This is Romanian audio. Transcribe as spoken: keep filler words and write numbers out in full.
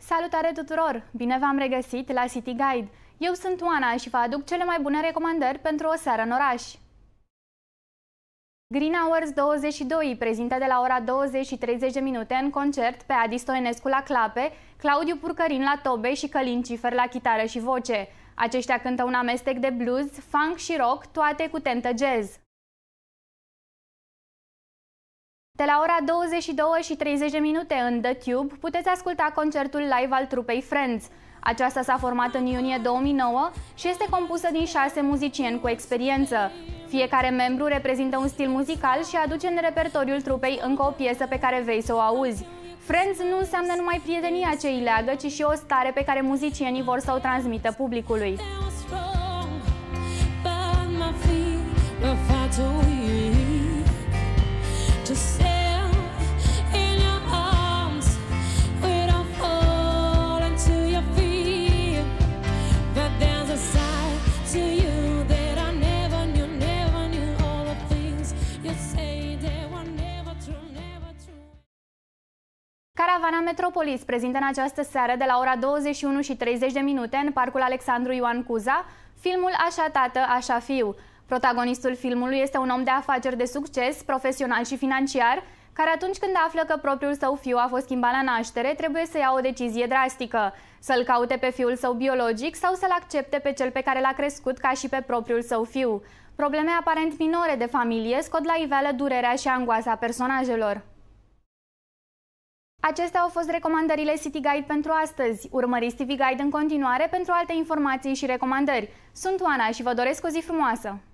Salutare tuturor! Bine v-am regăsit la City Guide! Eu sunt Oana și vă aduc cele mai bune recomandări pentru o seară în oraș. Green Hours douăzeci și doi prezintă de la ora douăzeci și treizeci de minute în concert pe Adi Stoenescu la clape, Claudiu Purcărin la tobe și Călin Cifer la chitară și voce. Aceștia cântă un amestec de blues, funk și rock, toate cu tentă jazz. De la ora douăzeci și două și treizeci de minute în The Tube puteți asculta concertul live al trupei Friends. Aceasta s-a format în iunie două mii nouă și este compusă din șase muzicieni cu experiență. Fiecare membru reprezintă un stil muzical și aduce în repertoriul trupei încă o piesă pe care vrei să o auzi. Friends nu înseamnă numai prietenia ce îi leagă, ci și o stare pe care muzicienii vor să o transmită publicului. Caravana Metropolis prezintă în această seară de la ora douăzeci și unu și treizeci de minute în Parcul Alexandru Ioan Cuza filmul Așa tată, așa fiu. Protagonistul filmului este un om de afaceri de succes, profesional și financiar, care atunci când află că propriul său fiu a fost schimbat la naștere, trebuie să ia o decizie drastică, să-l caute pe fiul său biologic sau să-l accepte pe cel pe care l-a crescut ca și pe propriul său fiu. Probleme aparent minore de familie scot la iveală durerea și angoasa personajelor. Acestea au fost recomandările City Guide pentru astăzi. Urmăriți T V Guide în continuare pentru alte informații și recomandări. Sunt Oana și vă doresc o zi frumoasă!